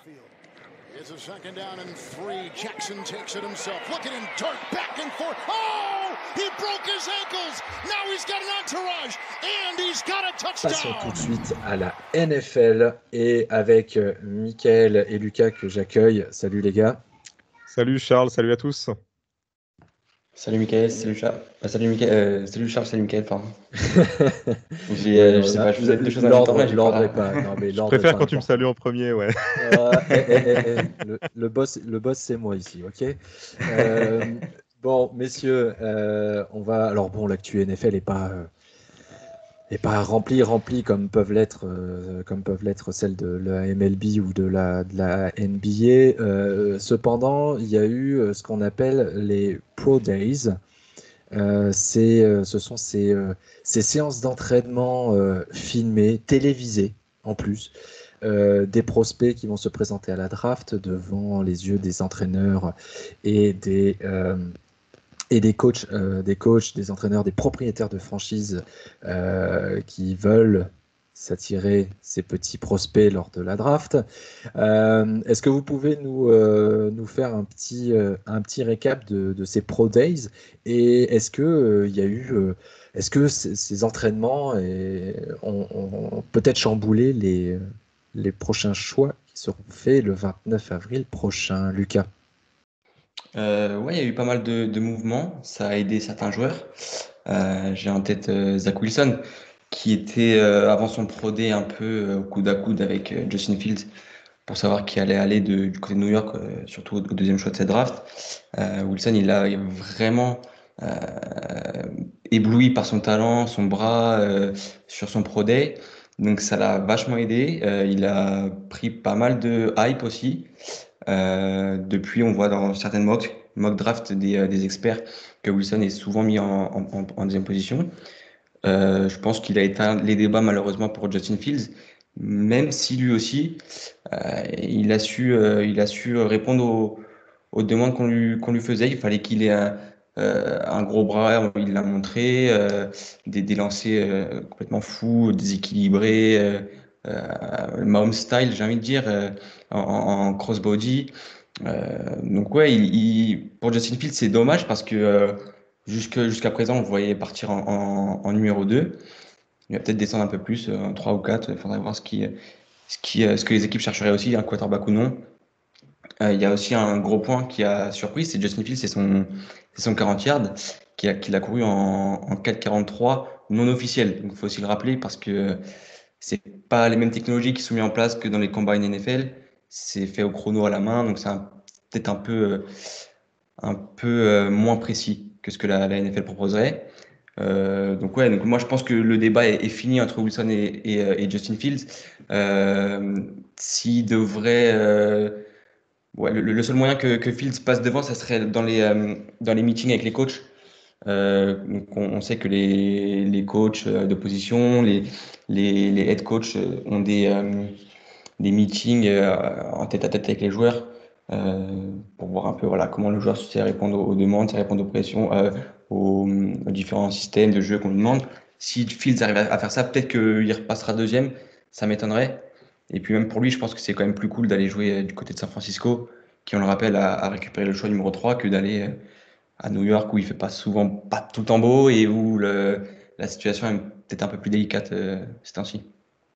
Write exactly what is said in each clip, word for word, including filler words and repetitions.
It's a second down and three. Jackson takes it himself. Look at him dart back and forth. Oh, he broke his ankles. Now he's got an entourage and he's got a touchdown. Passons tout de suite à la N F L et avec euh, Mickaël et Lucas que j'accueille. Salut les gars. Salut Charles, salut à tous. Salut Mickaël, salut Charles. Ah, salut Mickaël, euh, salut Charles, salut Mickaël, pardon. J'ai, euh, je sais pas, je vous ai deux choses à l'ordre, dire. l'ordre est pas. Non, mais je l'ordre préfère est quand tu me salues en premier, ouais. Euh, eh, eh, eh, eh, le, le boss, le boss, c'est moi ici, ok. Euh, bon, messieurs, euh, on va. Alors bon, l'actu N F L est pas. Euh, Et pas rempli, rempli comme peuvent l'être, euh, comme peuvent l'être celles de la M L B ou de la, de la N B A. Euh, cependant, il y a eu euh, ce qu'on appelle les Pro Days. Euh, c'est, euh, ce sont ces, euh, ces séances d'entraînement euh, filmées, télévisées en plus, euh, des prospects qui vont se présenter à la draft devant les yeux des entraîneurs et des euh, et des coachs, euh, des coachs, des entraîneurs, des propriétaires de franchises euh, qui veulent s'attirer ces petits prospects lors de la draft. Euh, est-ce que vous pouvez nous, euh, nous faire un petit, euh, un petit récap de, de ces Pro Days et est-ce que euh, il y a eu, euh, est-ce que c- ces entraînements et, ont, ont peut-être chamboulé les, les prochains choix qui seront faits le vingt-neuf avril prochain, Lucas? Euh, ouais, il y a eu pas mal de, de mouvements, ça a aidé certains joueurs. Euh, j'ai en tête euh, Zach Wilson, qui était euh, avant son Pro Day un peu euh, au coude à coude avec euh, Justin Fields pour savoir qui allait aller de- du côté de New York, euh, surtout au, au deuxième choix de cette draft. Euh, Wilson, il a vraiment euh, ébloui par son talent, son bras euh, sur son Pro Day. Donc ça l'a vachement aidé. Euh, il a pris pas mal de hype aussi. Euh, depuis, on voit dans certaines mock, mock draft des, euh, des experts que Wilson est souvent mis en, en, en- en deuxième position. Euh, je pense qu'il a éteint les débats malheureusement pour Justin Fields, même si lui aussi, euh, il a su, euh, il a su répondre aux, aux demandes qu'on lui, qu'on lui faisait. Il fallait qu'il ait un, euh, un gros bras, il l'a montré, euh, des, des lancers euh, complètement fous, déséquilibrés, euh, euh, Mahomes style, j'ai envie de dire, euh, en, en crossbody. Euh, donc ouais, il, il- pour Justin Fields, c'est dommage parce que euh, jusque, jusqu'à présent, on le voyait partir en, en- en numéro deux. Il va peut-être descendre un peu plus, euh, en trois ou quatre. Il faudrait voir ce, qui, ce, qui, euh, ce que les équipes chercheraient aussi, un quarterback ou non. Euh, il y a aussi un gros point qui a surpris, c'est Justin Fields, c'est son, c'est son quarante yards qu'il a, qu'il a couru en, en quatre quarante-trois non officiel. Donc il faut aussi le rappeler parce que c'est pas les mêmes technologies qui sont mises en place que dans les combines N F L. C'est fait au chrono à la main, donc c'est un- peut-être un peu, euh, un peu euh, moins précis que ce que la, la N F L proposerait. Euh, donc ouais, donc moi je pense que le débat est, est fini entre Wilson et, et, euh, et Justin Fields. Euh, S'il devrait, euh, ouais, le, le seul moyen que, que Fields passe devant, ça serait dans les, euh, dans les meetings avec les coachs. Euh, donc on, on sait que les, les coachs euh, de position, les, les, les head coachs euh, ont des, euh, des meetings euh, en tête à tête avec les joueurs euh, pour voir un peu voilà, comment le joueur sait répondre aux, aux demandes, sait répondre aux pressions, euh, aux, aux différents systèmes de jeu qu'on lui demande. Si Fields arrive à, à faire ça, peut-être qu'il repassera deuxième, ça m'étonnerait. Et puis même pour lui, je pense que c'est quand même plus cool d'aller jouer euh, du côté de San Francisco, qui on le rappelle a, a récupéré le choix numéro trois, que d'aller euh, à New York où il fait pas souvent pas tout le temps beau et où le, la situation est peut-être un peu plus délicate euh, ces temps-ci.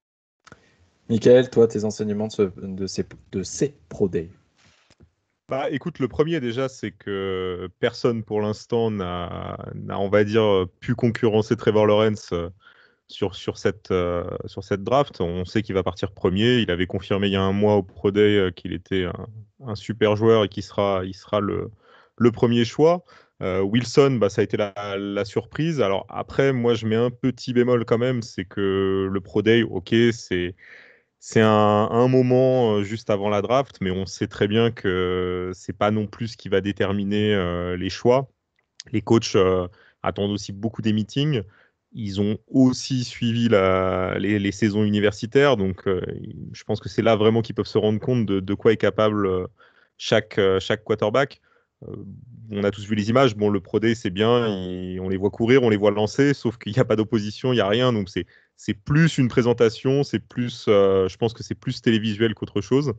Mickaël, toi, tes enseignements de, ce- de ces, de ces Pro Days. Bah écoute, le premier déjà, c'est que personne pour l'instant n'a, n'a, on va dire, pu concurrencer Trevor Lawrence euh, sur, sur, cette, euh, sur cette draft. On sait qu'il va partir premier. Il avait confirmé il y a un mois au Pro Day euh, qu'il était un, un super joueur et qu'il sera, il sera le, le premier choix. Euh, Wilson, bah, ça a été la, la surprise. Alors après, moi, je mets un petit bémol quand même, c'est que le Pro Day, ok, c'est c'est un, un moment euh, juste avant la draft, mais on sait très bien que c'est pas non plus ce qui va déterminer euh, les choix. Les coachs euh, attendent aussi beaucoup des meetings. Ils ont aussi suivi la, les, les saisons universitaires, donc euh, je pense que c'est là vraiment qu'ils peuvent se rendre compte de, de quoi est capable euh, chaque, euh, chaque quarterback. Euh, on a tous vu les images. Bon, le Pro Day, c'est bien. il- on les voit courir, on les voit lancer, sauf qu'il n'y a pas d'opposition, il n'y a rien. Donc, c'est, c'est plus une présentation. C'est plus, euh, je pense que c'est plus télévisuel qu'autre chose.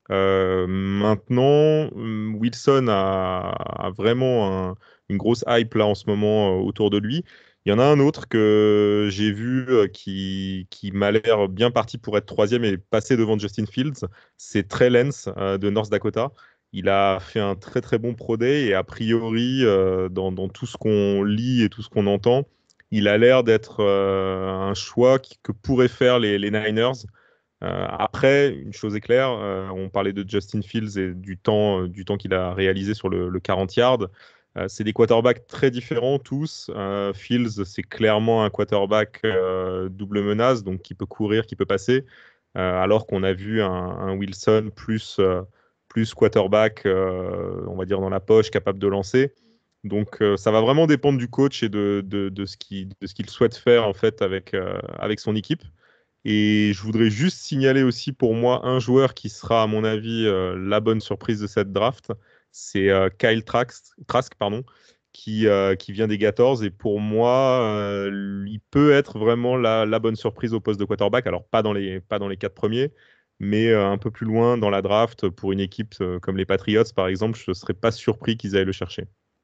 Euh, maintenant, Wilson a, a vraiment un- une grosse hype là en ce moment euh, autour de lui. Il y en a un autre que j'ai vu euh, qui, qui m'a l'air bien parti pour être troisième et passer devant Justin Fields. C'est Trey Lance euh, de North Dakota. Il a fait un très très bon Pro Day et a priori, euh, dans, dans tout ce qu'on lit et tout ce qu'on entend, il a l'air d'être euh, un choix qui- que pourraient faire les, les Niners. Euh, après, une chose est claire, euh, on parlait de Justin Fields et du temps, euh, du temps qu'il a réalisé sur le, le quarante yards. Euh, c'est des quarterbacks très différents tous. Euh, Fields, c'est clairement un quarterback euh, double menace, donc qui peut courir, qui peut passer, euh, alors qu'on a vu un, un Wilson plus, euh, plus quarterback, euh, on va dire dans la poche, capable de lancer. Donc euh, ça va vraiment dépendre du coach et de, de, de ce qu'il de ce qu'il souhaite faire en fait avec, euh, avec son équipe. Et je voudrais juste signaler aussi pour moi un joueur qui sera, à mon avis, euh, la bonne surprise de cette draft. C'est euh, Kyle Trask, Trask pardon, qui, euh, qui vient des Gators. Et pour moi, euh, il peut être vraiment la, la bonne surprise au poste de quarterback. Alors, pas dans les, pas dans les quatre premiers, mais euh, un peu plus loin dans la draft pour une équipe euh, comme les Patriots, par exemple. Je ne serais pas surpris qu'ils aillent le chercher.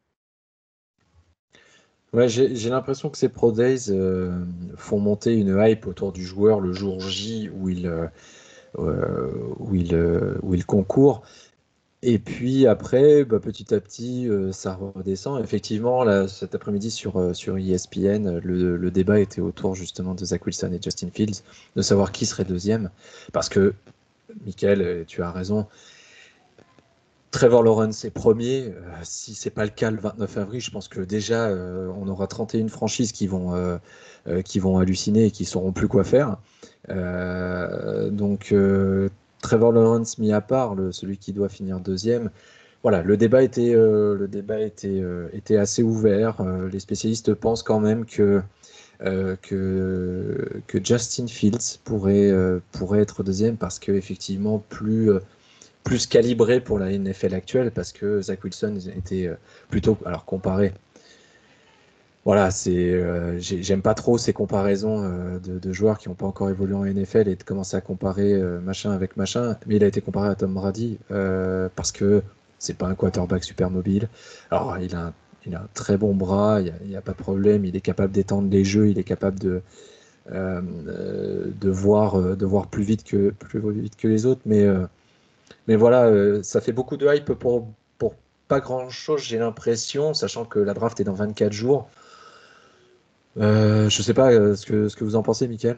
Ouais, j'ai j'ai l'impression que ces Pro Days euh, font monter une hype autour du joueur le jour J où il, euh, euh, où il, euh, où il concourt. Et puis après, bah, petit à petit, euh, ça redescend. Effectivement, là, cet après-midi sur, euh, sur E S P N, le, le débat était autour justement de Zach Wilson et Justin Fields, de savoir qui serait deuxième. Parce que, Michael, euh, tu as raison, Trevor Lawrence est premier. Euh, si c'est pas le cas le vingt-neuf avril, je pense que déjà, euh, on aura trente et une franchises qui vont, euh, euh, qui vont halluciner et qui sauront plus quoi faire. Euh, donc, euh, Trevor Lawrence mis à part, le, celui qui doit finir deuxième. Voilà, le débat était, euh, le débat était, euh, était assez ouvert. Euh, les spécialistes pensent quand même que, euh, que, que Justin Fields pourrait, euh, pourrait être deuxième parce qu'effectivement, plus, euh, plus calibré pour la N F L actuelle, parce que Zach Wilson était euh, plutôt, alors comparé. Voilà, c'est, euh, j'ai- j'aime pas trop ces comparaisons euh, de, de joueurs qui n'ont pas encore évolué en N F L et de commencer à comparer euh, machin avec machin. Mais il a été comparé à Tom Brady euh, parce que c'est pas un quarterback super mobile. Alors, il a un, il a un très bon bras, il n'y a, a, pas de problème. Il est capable d'étendre les jeux, il est capable de, euh, euh, de, voir, euh, de voir plus vite que, plus vite que les autres. Mais, euh, mais voilà, euh, ça fait beaucoup de hype pour, pour pas grand-chose, j'ai l'impression, sachant que la draft est dans vingt-quatre jours. Euh, je sais pas euh, ce que, ce que vous en pensez, Mickaël.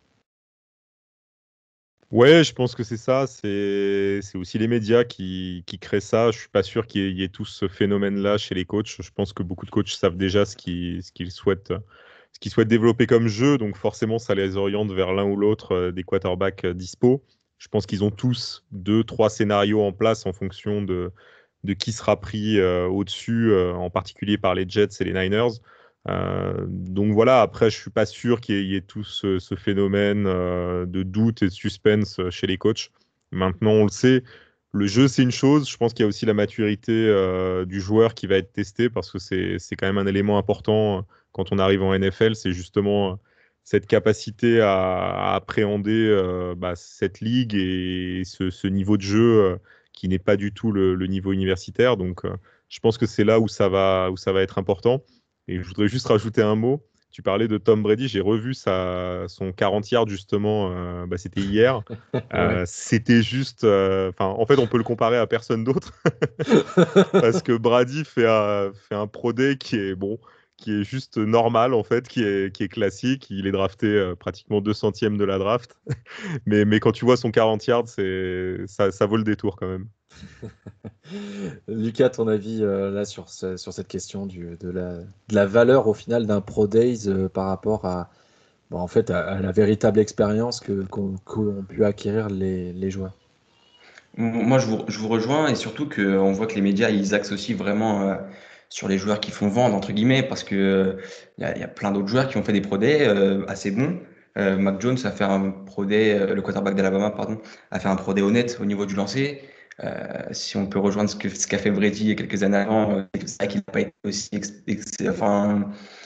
Ouais, je pense que c'est ça. C'est c'est aussi les médias qui, qui créent ça. Je suis pas sûr qu'il y ait, il y ait tout ce phénomène-là chez les coachs. Je pense que beaucoup de coachs savent déjà ce qu'ils ce qu'ils souhaitent, ce qu'ils souhaitent développer comme jeu. Donc forcément, ça les oriente vers l'un ou l'autre euh, des quarterbacks euh, dispo. Je pense qu'ils ont tous deux, trois scénarios en place en fonction de, de qui sera pris euh, au-dessus, euh, en particulier par les Jets et les Niners. Euh, donc voilà, après, je suis pas sûr qu'il y ait, il y ait tout ce, ce phénomène euh, de doute et de suspense euh, chez les coachs. Maintenant, on le sait, le jeu, c'est une chose. Je pense qu'il y a aussi la maturité euh, du joueur qui va être testée parce que c'est, c'est quand même un élément important euh, quand on arrive en N F L. C'est justement euh, cette capacité à, à appréhender euh, bah, cette ligue et ce, ce niveau de jeu euh, qui n'est pas du tout le, le niveau universitaire. Donc, euh, je pense que c'est là où ça va, où ça va être important. Et je voudrais juste rajouter un mot. Tu parlais de Tom Brady, j'ai revu sa, son quarante yards justement, euh, bah, c'était hier. Ouais. Euh, c'était juste, euh, enfin, en fait, on peut le comparer à personne d'autre parce que Brady fait un, fait un pro day qui est bon, qui est juste normal en fait, qui est, qui est classique. Il est drafté euh, pratiquement deux centièmes de la draft, mais, mais quand tu vois son quarante yards, c'est, ça, ça vaut le détour quand même. Lucas, ton avis euh, là sur, ce- sur cette question du, de, la, de la valeur au final d'un Pro Days euh, par rapport à, bon, en fait, à, à la véritable expérience que, qu'ont, qu'ont pu acquérir les, les joueurs. Moi, je vous, je vous rejoins et surtout qu'on voit que les médias, ils axent aussi vraiment euh, sur les joueurs qui font vendre, entre guillemets, parce que euh, il y a, il y a plein d'autres joueurs qui ont fait des pro day euh, assez bons. Euh, Mac Jones a fait un pro day, euh, le quarterback d'Alabama, pardon, a fait un pro day honnête au niveau du lancer. Euh, si on peut rejoindre ce que, ce qu'a fait Brady il y a quelques années avant, euh, c'est vrai qu'il n'a pas été aussi ex- ex- enfin,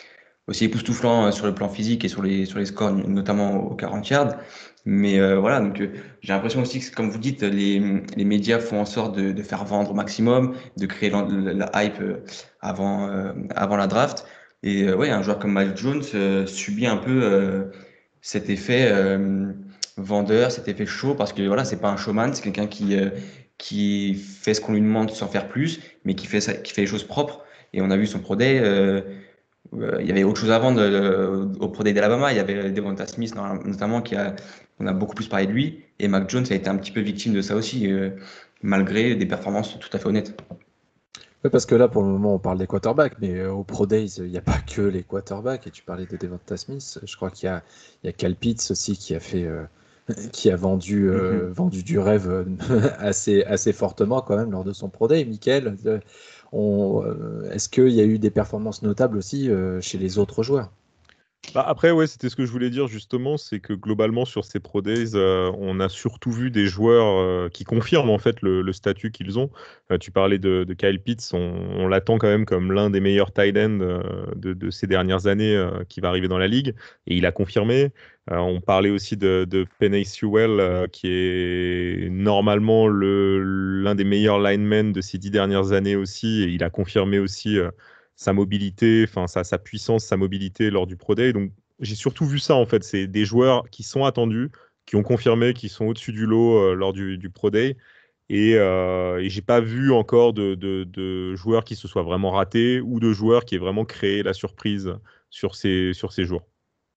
aussi époustouflant euh, sur le plan physique et sur les, sur les scores, notamment au quarante yards. Mais euh, voilà, donc euh, j'ai l'impression aussi que, comme vous dites, les, les médias font en sorte de, de faire vendre au maximum, de créer la, la- la hype euh, avant, euh, avant la draft. Et euh, ouais, un joueur comme Miles Jones euh, subit un peu euh, cet effet euh, vendeur, cet effet show, parce que voilà, c'est pas un showman, c'est quelqu'un qui, euh, qui fait ce qu'on lui demande sans faire plus, mais qui fait, ça, qui fait les choses propres. Et on a vu son Pro Day. euh, euh, il y avait autre chose avant de, de- au Pro Day d'Alabama. Il y avait Devonta Smith notamment qui a, on a beaucoup plus parlé de lui. Et Mac Jones a été un petit peu victime de ça aussi, euh, malgré des performances tout à fait honnêtes. Ouais, parce que là, pour le moment, on parle des quarterbacks, mais euh, au Pro Days, il n'y a pas que les quarterbacks. Et tu parlais de Devonta Smith. Je crois qu'il y a, il y a Kyle Pitts aussi qui a fait, euh, qui a vendu, euh, Mhm. vendu du rêve euh, assez, assez fortement quand même lors de son Pro Day. Michael, euh, on, euh, est-ce qu'il y a eu des performances notables aussi euh, chez les autres joueurs? Bah, après, ouais, c'était ce que je voulais dire justement, c'est que globalement sur ces Pro Days, euh, on a surtout vu des joueurs euh, qui confirment en fait le, le statut qu'ils ont. Euh, tu parlais de, de Kyle Pitts, on, on l'attend quand même comme l'un des meilleurs tight ends euh, de, de ces dernières années euh, qui va arriver dans la ligue, et il a confirmé. Euh, on parlait aussi de, de Penei Sewell, euh, qui est normalement le, l'un des meilleurs linemen de ces dix dernières années aussi, et il a confirmé aussi. Euh, sa mobilité, enfin sa, sa puissance, sa mobilité lors du Pro Day. Donc j'ai surtout vu ça en fait. C'est des joueurs qui sont attendus, qui ont confirmé, qui sont au-dessus du lot euh, lors du, du Pro Day. Et, euh, et j'ai pas vu encore de, de, de joueurs qui se soient vraiment ratés ou de joueurs qui aient vraiment créé la surprise sur ces, sur ces jours.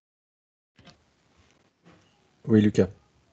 Oui, Lucas.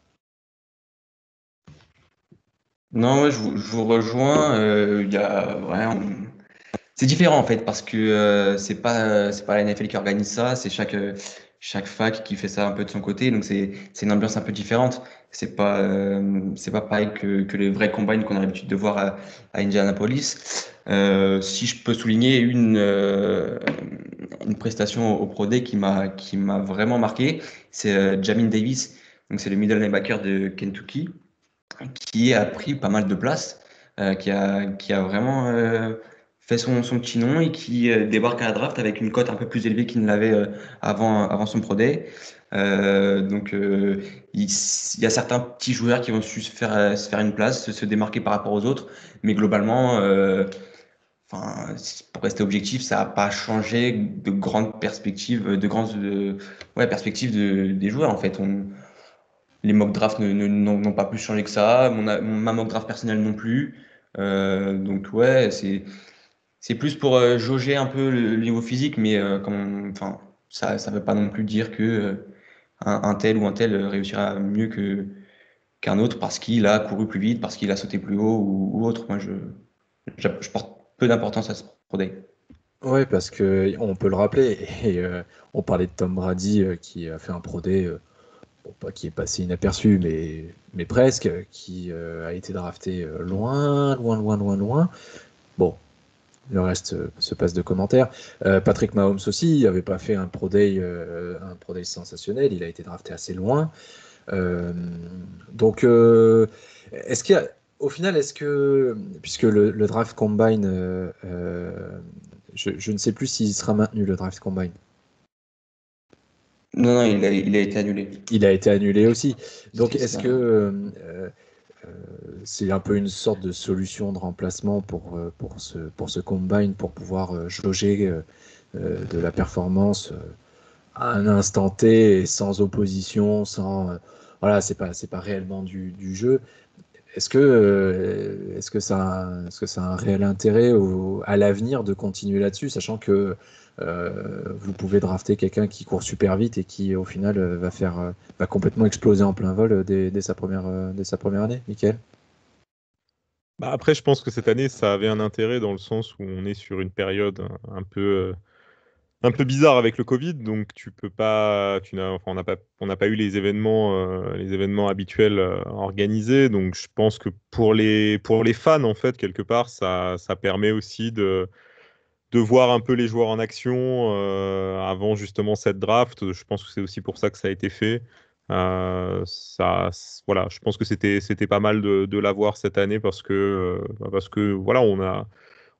Non, ouais, je vous, je vous rejoins. euh, Il y a, ouais, on- C'est différent en fait parce que euh, c'est pas c'est pas la N F L qui organise ça, c'est chaque euh, chaque fac qui fait ça un peu de son côté, donc c'est c'est une ambiance un peu différente. C'est pas euh, c'est pas pareil que, que les vrais combines qu'on a l'habitude de voir à, à Indianapolis. Euh, si je peux souligner une euh, une prestation au Pro Day qui m'a qui m'a vraiment marqué, c'est euh, Jamin Davis. Donc c'est le middle linebacker de Kentucky qui a pris pas mal de place, euh, qui a, qui a vraiment euh, fait son, son petit nom et qui euh, débarque à la draft avec une cote un peu plus élevée qu'il ne l'avait euh, avant, avant son Pro Day. Euh, donc, euh, il, il y a certains petits joueurs qui vont su se faire, euh, se faire une place, se, se démarquer par rapport aux autres, mais globalement, euh, enfin, pour rester objectif, ça n'a pas changé de grandes perspectives, de grandes de, ouais, perspectives de, des joueurs en fait. On, les mock drafts ne- ne- n'ont n'ont pas plus changé que ça. Mon, a- mon- ma mock draft personnelle non plus. Euh, donc ouais, c'est c'est plus pour euh, jauger un peu le, le niveau physique, mais euh, comme, enfin, ça ça veut pas non plus dire que euh, un, un tel ou un tel réussira mieux que qu'un autre parce qu'il a couru plus vite, parce qu'il a sauté plus haut ou, ou autre. Moi, je, je, je porte peu d'importance à ce Pro Day. Ouais, parce que on peut le rappeler. Et euh, on parlait de Tom Brady euh, qui a fait un Pro Day, euh, bon, pas qui est passé inaperçu, mais, mais presque, qui euh, a été drafté euh, loin, loin, loin, loin, loin. Bon, le reste euh, se passe de commentaires. Euh, Patrick Mahomes aussi, il n'avait pas fait un Pro Day, euh, un Pro Day sensationnel. Il a été drafté assez loin. Euh, donc, euh, est-ce qu'il y a, au final, est-ce que, puisque le, le draft combine, euh, euh, je, je ne sais plus s'il sera maintenu le draft combine. Non, non, il a, il a été annulé. Il a été annulé aussi. Donc, C'est est-ce ça. que euh, euh, c'est un peu une sorte de solution de remplacement pour, euh, pour, ce, pour ce combine, pour pouvoir euh, jauger euh, euh, de la performance euh, à un instant T et sans opposition, sans. Euh, voilà, c'est pas, c'est pas réellement du, du jeu. Est-ce que, euh, est-ce que ça a, un- est-ce que ça a un réel intérêt au- à l'avenir de continuer là-dessus, sachant que euh, vous pouvez drafter quelqu'un qui court super vite et qui, au final, euh, va faire, euh, va complètement exploser en plein vol euh, dès, dès sa première, euh, dès sa première année, Michael? Bah, après, je pense que cette année, ça avait un intérêt dans le sens où on est sur une période un, un peu euh, un peu bizarre avec le Covid, donc tu peux pas, tu n'as, enfin, on n'a pas, on n'a pas eu les événements, euh, les événements habituels euh, organisés, donc je pense que pour les, pour les fans en fait quelque part, ça, ça permet aussi de, de voir un peu les joueurs en action euh, avant justement cette draft. Je pense que c'est aussi pour ça que ça a été fait. Euh, ça, c- voilà, je pense que c'était, c'était pas mal de, de l'avoir cette année parce que, euh, parce que voilà, on a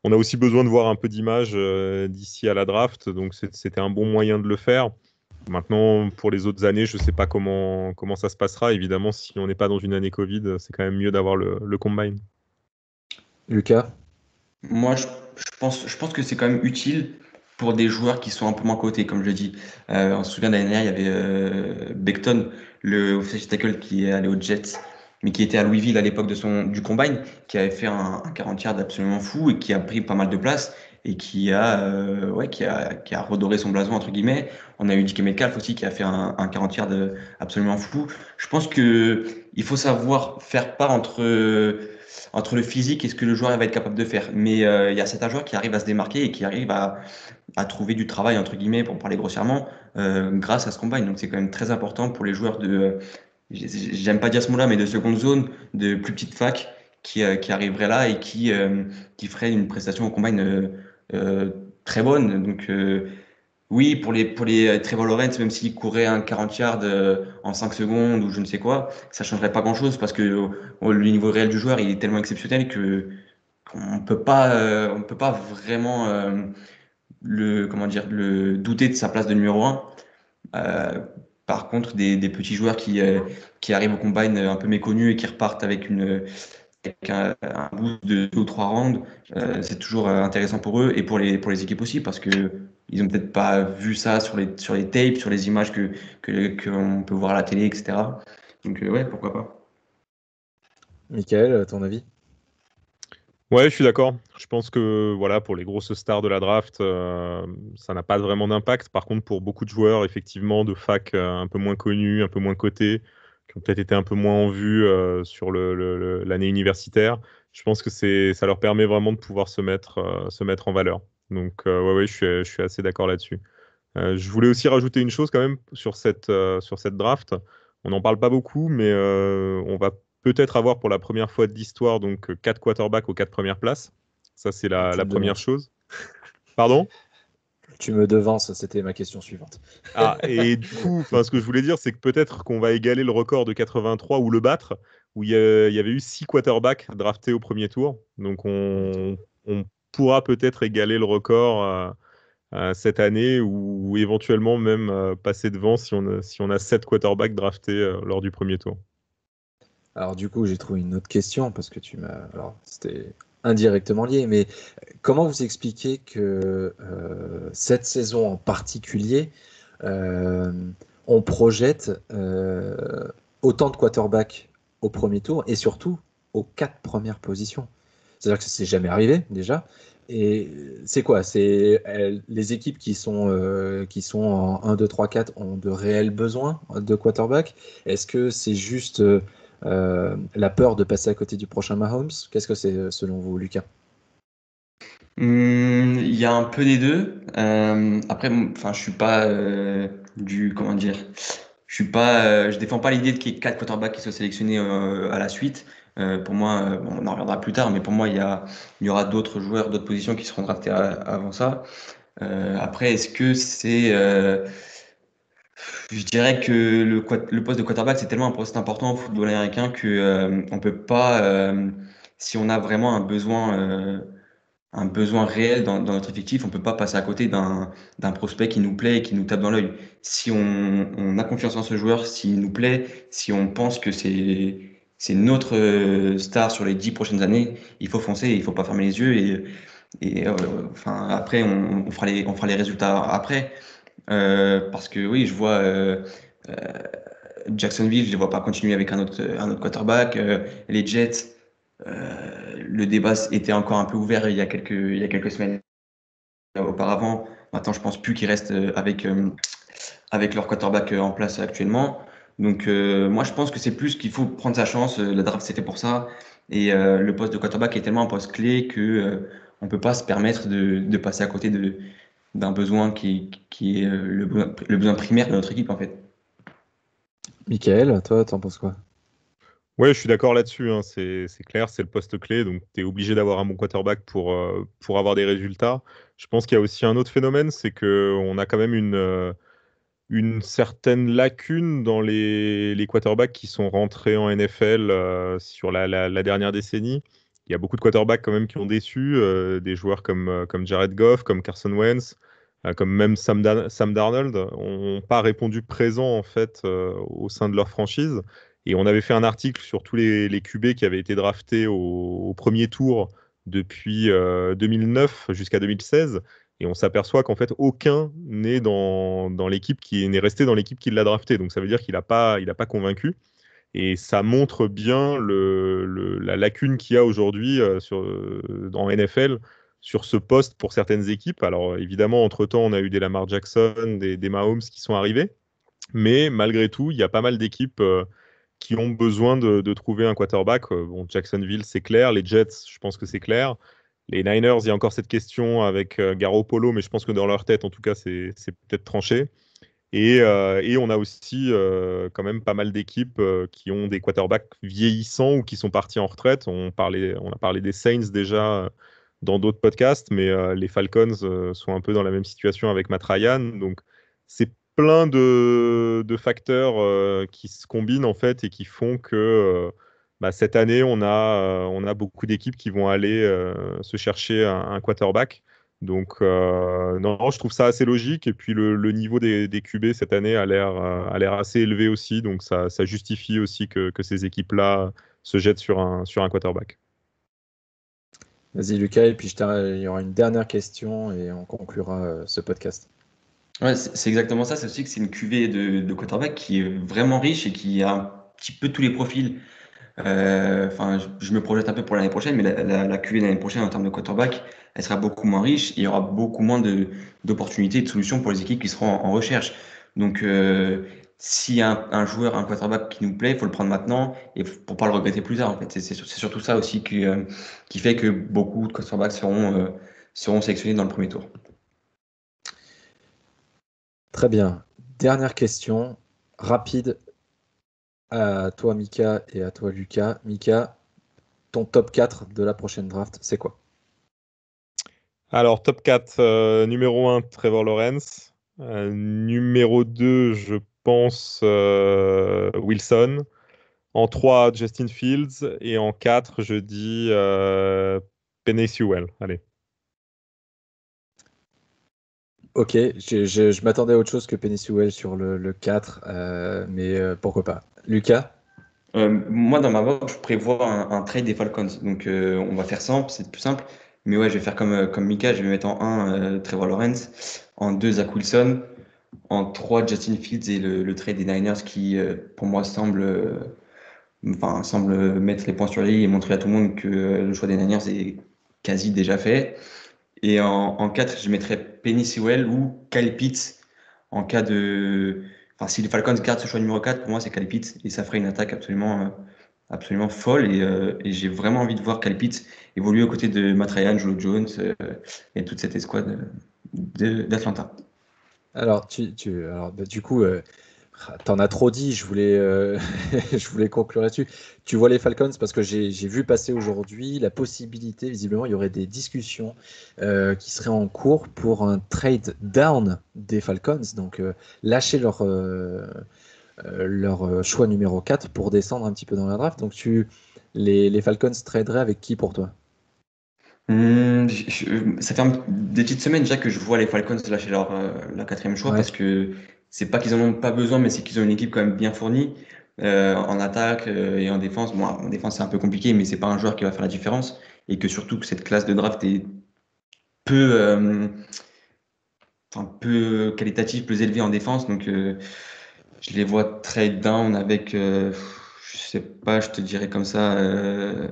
on a aussi besoin de voir un peu d'images euh, d'ici à la draft, donc c'était un bon moyen de le faire. Maintenant, pour les autres années, je ne sais pas comment, comment ça se passera. Évidemment, si on n'est pas dans une année Covid, c'est quand même mieux d'avoir le, le combine. Lucas? Moi, je, je pense, je pense que c'est quand même utile pour des joueurs qui sont un peu moins cotés, comme je l'ai dit. Euh, on se souvient l'année dernière, il y avait euh, Becton, le offensive tackle qui est allé aux Jets, mais qui était à Louisville à l'époque de son du combine, qui avait fait un, un quarante yards absolument fou et qui a pris pas mal de place et qui a, euh, ouais, qui a, qui a redoré son blason entre guillemets. On a eu Dick Metcalf aussi qui a fait un, un quarante yards absolument fou. Je pense que il faut savoir faire part entre entre le physique et ce que le joueur va être capable de faire. Mais euh, il y a certains joueurs qui arrivent à se démarquer et qui arrivent à, à trouver du travail, entre guillemets, pour parler grossièrement, euh, grâce à ce combine. Donc c'est quand même très important pour les joueurs de, euh, j'aime pas dire ce mot-là, mais de seconde zone, de plus petite fac, qui, euh, qui arriveraient là et qui, euh, qui feraient une prestation au combine euh, euh, très bonne. Donc euh, oui, pour les, pour les euh, Trevor Lawrence, même s'il courait un quarante yards euh, en cinq secondes ou je ne sais quoi, ça changerait pas grand-chose parce que euh, le niveau réel du joueur, il est tellement exceptionnel que qu'on peut pas, euh, on peut pas vraiment euh, le, comment dire, le douter de sa place de numéro un. Euh, par contre, des, des petits joueurs qui, euh, qui arrivent au combine un peu méconnus et qui repartent avec une, avec un, un boost de deux ou trois rounds, euh, c'est toujours euh, intéressant pour eux et pour les, pour les équipes aussi parce que ils ont peut-être pas vu ça sur les, sur les tapes, sur les images que, que, qu'on peut voir à la télé, et cetera. Donc, euh, ouais, pourquoi pas. Michael, à ton avis? Ouais, je suis d'accord. Je pense que voilà, pour les grosses stars de la draft, euh, ça n'a pas vraiment d'impact. Par contre, pour beaucoup de joueurs, effectivement, de fac euh, un peu moins connus, un peu moins cotés, qui ont peut-être été un peu moins en vue euh, sur le, le- le- l'année universitaire, je pense que c'est, ça leur permet vraiment de pouvoir se mettre, euh, se mettre en valeur. Donc, euh, ouais, ouais, je suis, je suis assez d'accord là-dessus. Euh, je voulais aussi rajouter une chose quand même sur cette, euh, sur cette draft. On n'en parle pas beaucoup, mais euh, on va peut-être avoir pour la première fois de l'histoire donc euh, quatre quarterbacks aux quatre premières places. Ça, c'est la, Tu la me première devances. chose. Pardon? Tu me devances, c'était ma question suivante. Ah, et du coup, enfin, ce que je voulais dire, c'est que peut-être qu'on va égaler le record de quatre-vingt-trois ou le battre, où il y, a- il y avait eu six quarterbacks draftés au premier tour. Donc, on, on pourra peut-être égaler le record euh, euh, cette année ou, ou éventuellement même euh, passer devant si on a, si on a sept quarterbacks draftés euh, lors du premier tour. Alors du coup, j'ai trouvé une autre question parce que tu m'as. Alors c'était indirectement lié, mais comment vous expliquez que euh, cette saison en particulier, euh, on projette euh, autant de quarterbacks au premier tour et surtout aux quatre premières positions? C'est-à-dire que c'est jamais arrivé déjà. Et c'est quoi? C'est euh, les équipes qui sont, euh, qui sont en un, deux, trois, quatre ont de réels besoins de quarterback? Est-ce que c'est juste euh, euh, la peur de passer à côté du prochain Mahomes? Qu'est-ce que c'est euh, selon vous, Lucas? Hum, Il y a un peu des deux. Euh, après, m- enfin, je suis pas euh, du, comment dire, je suis pas, euh, je défends pas l'idée de qu'il y ait quatre quarterbacks qui soient sélectionnés euh, à la suite. Euh, pour moi, euh, bon, on en reviendra plus tard, mais pour moi, il y a, il y aura d'autres joueurs, d'autres positions qui seront draftés à- avant ça. Euh, après, est-ce que c'est, euh, je dirais que le, quat- le poste de quarterback, c'est tellement un poste important au football américain que euh, on peut pas, euh, si on a vraiment un besoin. euh, un besoin réel dans, dans notre effectif, on peut pas passer à côté d'un d'un prospect qui nous plaît et qui nous tape dans l'œil. Si on, on a confiance en ce joueur, s'il nous plaît, si on pense que c'est c'est notre euh, star sur les dix prochaines années, il faut foncer, il faut pas fermer les yeux et, et euh, enfin après on, on fera les on fera les résultats après. Euh, parce que oui, je vois euh, euh, Jacksonville, je les vois pas continuer avec un autre un autre quarterback. Euh, les Jets, euh, le débat était encore un peu ouvert il y a quelques il y a quelques semaines auparavant. Maintenant, je pense plus qu'ils restent euh, avec, euh, avec leur quarterback euh, en place actuellement. Donc, euh, moi, je pense que c'est plus qu'il faut prendre sa chance. Euh, La draft, c'était pour ça. Et euh, le poste de quarterback est tellement un poste clé que euh, on peut pas se permettre de, de passer à côté de, d'un besoin qui, qui est euh, le, besoin- le besoin primaire de notre équipe, en fait. Michael, toi, t'en penses quoi? Ouais, je suis d'accord là-dessus, hein. C'est, c'est clair, c'est le poste clé, donc tu es obligé d'avoir un bon quarterback pour, euh, pour avoir des résultats. Je pense qu'il y a aussi un autre phénomène, c'est qu'on a quand même une, euh, une certaine lacune dans les, les quarterbacks qui sont rentrés en N F L euh, sur la, la- la dernière décennie. il y a beaucoup de quarterbacks quand même qui ont déçu, euh, des joueurs comme, euh, comme Jared Goff, comme Carson Wentz, euh, comme même Sam, Dan- Sam Darnold, n'ont pas répondu présent en fait euh, au sein de leur franchise. Et on avait fait un article sur tous les, les Q B qui avaient été draftés au, au premier tour depuis euh, deux mille neuf jusqu'à deux mille seize. Et on s'aperçoit qu'en fait, aucun n'est dans, dans l'équipe qui n'est resté dans l'équipe qui l'a drafté. Donc ça veut dire qu'il n'a pas, il a pas convaincu. Et ça montre bien le, le, la lacune qu'il y a aujourd'hui euh, sur, euh, en N F L sur ce poste pour certaines équipes. Alors évidemment, entre-temps, on a eu des Lamar Jackson, des, des Mahomes qui sont arrivés. Mais malgré tout, il y a pas mal d'équipes euh, qui ont besoin de, de trouver un quarterback. Euh, bon, Jacksonville, c'est clair. Les Jets, je pense que c'est clair. Les Niners, il y a encore cette question avec euh, Garoppolo, mais je pense que dans leur tête, en tout cas, c'est c'est peut-être tranché. Et, euh, et on a aussi euh, quand même pas mal d'équipes euh, qui ont des quarterbacks vieillissants ou qui sont partis en retraite. On, parlait, on a parlé des Saints déjà euh, dans d'autres podcasts, mais euh, les Falcons euh, sont un peu dans la même situation avec Matt Ryan. Donc c'est plein de, de facteurs euh, qui se combinent en fait et qui font que euh, bah, cette année, on a, euh, on a beaucoup d'équipes qui vont aller euh, se chercher un, un quarterback. Donc, euh, non, je trouve ça assez logique. Et puis, le, le niveau des, des Q B cette année a l'air, euh, a l'air assez élevé aussi. Donc, ça, ça justifie aussi que, que ces équipes-là se jettent sur un, sur un quarterback. Vas-y, Lucas, et puis je il y aura une dernière question et on conclura euh, ce podcast. Ouais, c'est c'est exactement ça. C'est aussi que c'est une cuvée de, de quarterback qui est vraiment riche et qui a un petit peu tous les profils. Euh, Enfin, je, je me projette un peu pour l'année prochaine, mais la, la, la cuvée de l'année prochaine en termes de quarterback, elle sera beaucoup moins riche. Et il y aura beaucoup moins de d'opportunités et de solutions pour les équipes qui seront en, en recherche. Donc, euh, s'il y a un, un joueur, un quarterback qui nous plaît, il faut le prendre maintenant et f- pour pas le regretter plus tard. En fait, c'est c'est sur- c'est surtout ça aussi qui, euh, qui fait que beaucoup de quarterbacks seront euh, seront sélectionnés dans le premier tour. Très bien. Dernière question, rapide, à toi, Mika, et à toi, Lucas. Mika, ton top quatre de la prochaine draft, c'est quoi? Alors, top quatre, euh, numéro un, Trevor Lawrence. Euh, numéro deux, je pense euh, Wilson. En trois, Justin Fields. Et en quatre, je dis euh, Penei Sewell. Allez. Ok, je, je- je m'attendais à autre chose que Penny Sewell sur le, le quatre, euh, mais euh, pourquoi pas. Lucas? Euh, moi, dans ma box, je prévois un, un trade des Falcons. Donc, euh, on va faire simple, c'est plus simple. Mais ouais, je vais faire comme, euh, comme Mika, je vais mettre en un Trevor Lawrence, en deux Zach Wilson, en trois Justin Fields et le, le trade des Niners qui, euh, pour moi, semble, euh, enfin, semble mettre les points sur les i et montrer à tout le monde que euh, le choix des Niners est quasi déjà fait. Et en, en quatre, je mettrais Penny Sewell ou Kyle Pitts en cas de. Enfin, si les Falcons gardent ce choix numéro quatre, pour moi, c'est Kyle Pitts et ça ferait une attaque absolument, euh, absolument folle. Et, euh, et j'ai vraiment envie de voir Kyle Pitts évoluer aux côtés de Matt Ryan, Julio Jones euh, et toute cette escouade de- d'Atlanta. Alors, tu, tu, alors bah, du coup, euh, t'en as trop dit, je voulais, euh, je voulais conclure là-dessus. Tu vois les Falcons parce que j'ai j'ai vu passer aujourd'hui la possibilité, visiblement, il y aurait des discussions euh, qui seraient en cours pour un trade down des Falcons, donc euh, lâcher leur, euh, euh, leur euh, choix numéro quatre pour descendre un petit peu dans la draft. Donc, tu, les, les Falcons traderaient avec qui pour toi? Hum, je- je- ça fait un- des petites semaines déjà que je vois les Falcons lâcher leur, euh, leur quatrième choix Ouais. parce que c'est pas qu'ils en ont pas besoin, mais c'est qu'ils ont une équipe quand même bien fournie euh, en attaque euh, et en défense. Bon, en défense c'est un peu compliqué, mais c'est pas un joueur qui va faire la différence et que surtout que cette classe de draft est peu, euh, enfin, peu qualitative, plus élevée en défense. Donc euh, je les vois trade down avec, euh, je sais pas, je te dirais comme ça. euh,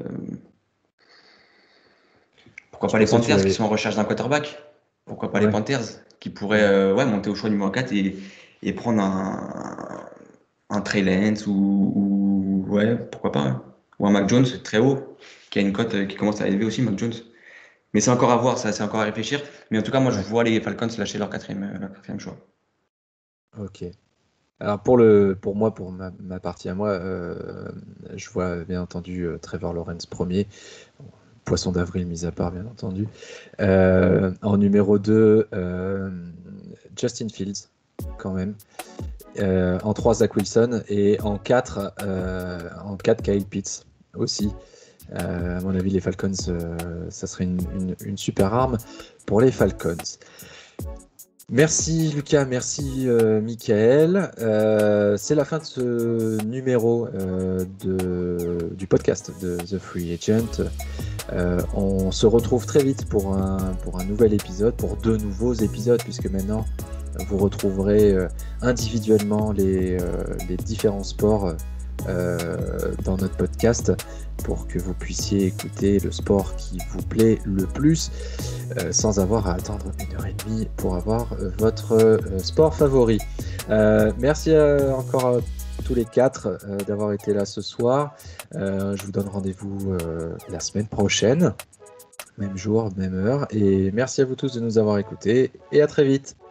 Pourquoi Je pas les pensais que tu Panthers qui allais. sont en recherche d'un quarterback? Pourquoi pas les Ouais. Panthers qui pourraient euh, ouais, monter au choix numéro quatre et, et prendre un, un Trey Lance ou, ou- ouais, pourquoi pas, hein. Ou un Mac Jones très haut, qui a une cote euh, qui commence à élever aussi, Mac Jones. Mais c'est encore à voir, ça, c'est encore à réfléchir. Mais en tout cas, moi, je Ouais. vois les Falcons lâcher leur quatrième, euh, leur quatrième choix. Ok. Alors pour le, pour moi, pour ma, ma partie à moi, euh, je vois bien entendu euh, Trevor Lawrence premier, poisson d'avril mis à part bien entendu. Euh, en numéro deux, euh, Justin Fields quand même. Euh, en trois, Zach Wilson et en quatre, euh, en quatre, Kyle Pitts aussi. Euh, à mon avis, les Falcons, euh, ça serait une, une, une super arme pour les Falcons. Merci Lucas, merci euh, Michael. Euh, c'est la fin de ce numéro euh, de, du podcast de The Free Agent. Euh, on se retrouve très vite pour un, pour un nouvel épisode, pour deux nouveaux épisodes, puisque maintenant vous retrouverez euh, individuellement les, euh, les différents sports euh, dans notre podcast pour que vous puissiez écouter le sport qui vous plaît le plus euh, sans avoir à attendre une heure et demie pour avoir euh, votre euh, sport favori. Euh, merci à, encore à tous les quatre euh, d'avoir été là ce soir. Euh, je vous donne rendez-vous euh, la semaine prochaine, même jour, même heure. Et merci à vous tous de nous avoir écoutés et à très vite.